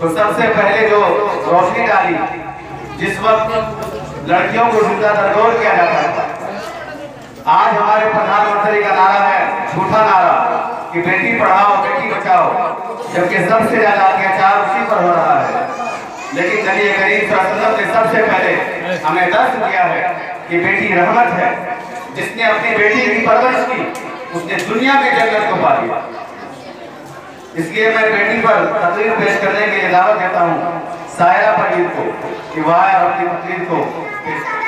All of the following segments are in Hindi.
तो सबसे पहले जो रोशनी डाली, जिस वक्त लड़कियों को जिंदा दरगोर किया जाता था, आज हमारे प्रधानमंत्री का नारा है, झूठा नारा, कि बेटी पढ़ाओ बेटी बचाओ, जबकि सबसे ज्यादा अत्याचार उसी पर हो रहा है। लेकिन नबी करीम सल्लल्लाहु अलैहि वसल्लम ने सबसे पहले हमें दर्श दिया है कि बेटी रहमत है। जिसने अपनी बेटी की परवरिश की, उसने दुनिया में जन्नत को पा लिया। इसलिए मैं बेटी पर तकरीर पेश करने के लिए दावत देता हूँ सायरा पनीर को कि वह अपनी तकरीर को पेश करें।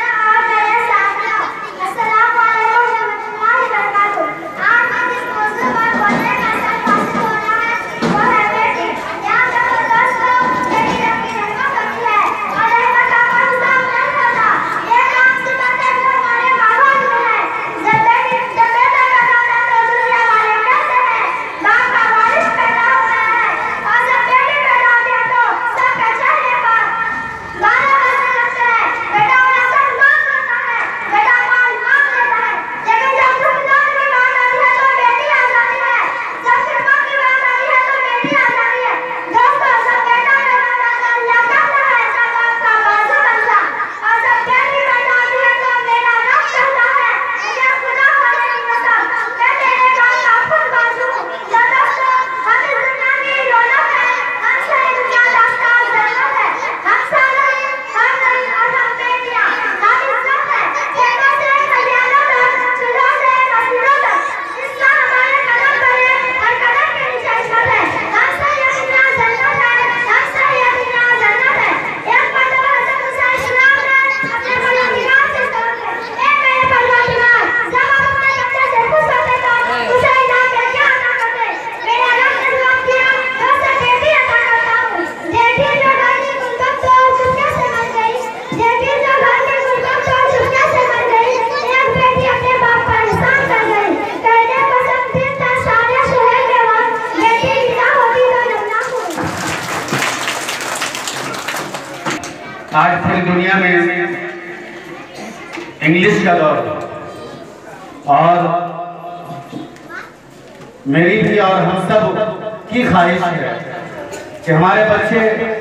आज पूरी दुनिया में इंग्लिश का दौर और मेरी भी और हम सब की ख्वाहिश है कि हमारे बच्चे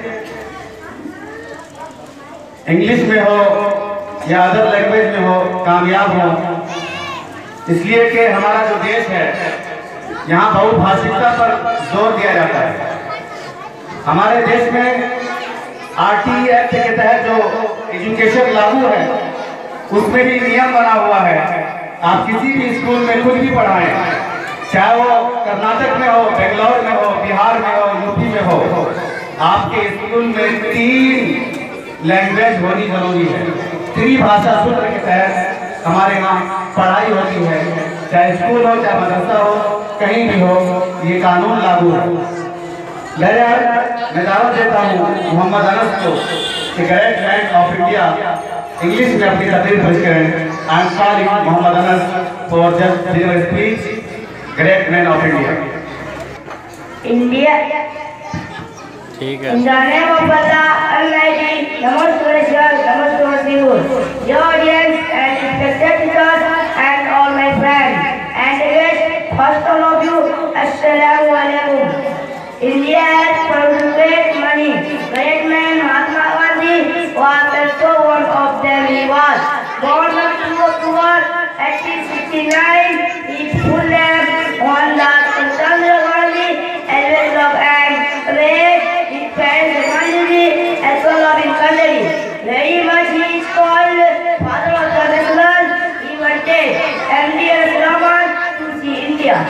इंग्लिश में हो या अदर लैंग्वेज में हो कामयाब हो। इसलिए कि हमारा जो देश है यहाँ बहुभाषिकता पर जोर दिया जाता है। हमारे देश में आरटी एक्ट के तहत जो एजुकेशन लागू है उसमें भी नियम बना हुआ है, आप किसी भी स्कूल में कुछ भी पढ़ाएं, चाहे वो कर्नाटक में हो, बेंगलोर में हो, बिहार में हो, यूपी में हो, आपके स्कूल में 3 लैंग्वेज होनी जरूरी है। त्रिभाषा सूत्र के तहत हमारे यहाँ पढ़ाई होती है, चाहे स्कूल हो चाहे मदरसा हो, कहीं भी हो, ये कानून लागू है। मैं दावत देता हूँ मोहम्मद अनस को कि great man of India English में अपनी तकरीर पेश करें। I am calling Mohammad Anas for just deliver speech. Great man of India. India ठीक है। In the name of Allah Almighty, the most gracious, the most merciful, dear audience and respected teachers and all my friends, and yes, first all of you, Assalamu alaikum. India has produced great money. Great man Mahatma Gandhi was also one of them. He was born on 2 October 1869. His full name Mohandas Chandra Gandhi, eldest of and raised his parents Gandhi as well as in country. Very much he is called father of the national. He wanted MD Rahman to see India.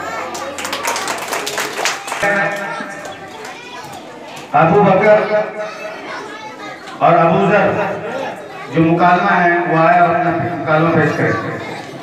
Abu बकर और अबू जर जो मुकालमा है वो आया अपना मुकालमा पेश करें।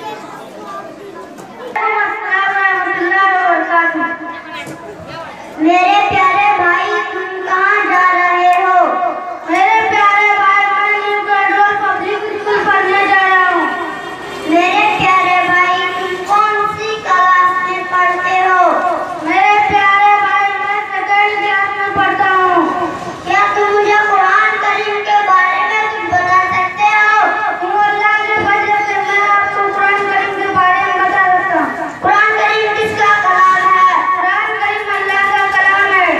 मेरे प्यारे भाई तुम कहाँ जा रहे हो? मेरे प्यारे भाई मैं न्यू ग्रेजुएट पब्लिक स्कूल पढ़ने जा रहा हूँ। मेरे प्यारे भाई तुम कौन सी क्लास में पढ़ते हो? मेरे प्यारे भाई मैं सेकंड क्लास में पढ़ता हूँ। क्या तुम मुझे कुरान करीम के बारे में कुछ बता सकते हो? तुम अल्लाह के फजल से मैं आपको कुरान करीम के बारे में बता सकता हूँ। कुरान करीम किसका कलाम है? कुरान करीम अल्लाह का कलाम है।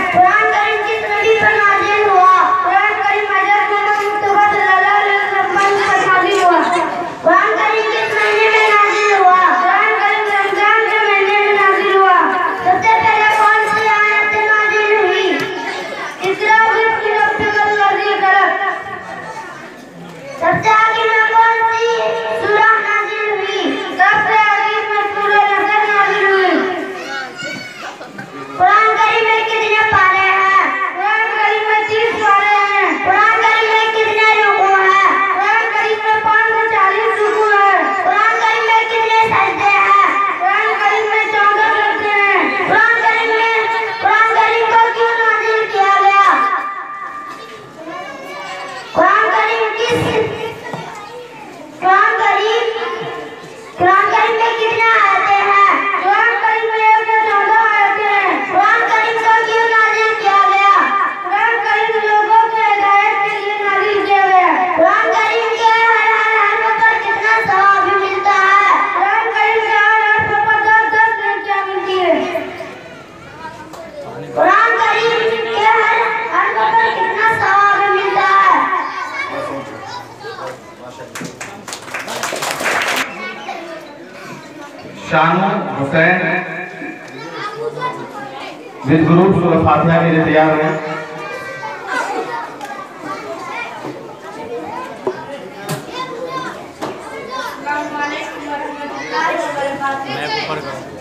शानू हुसैन विद ग्रुप सूरह फातिहा के लिए तैयार हैं। मैं ऊपर करूँ।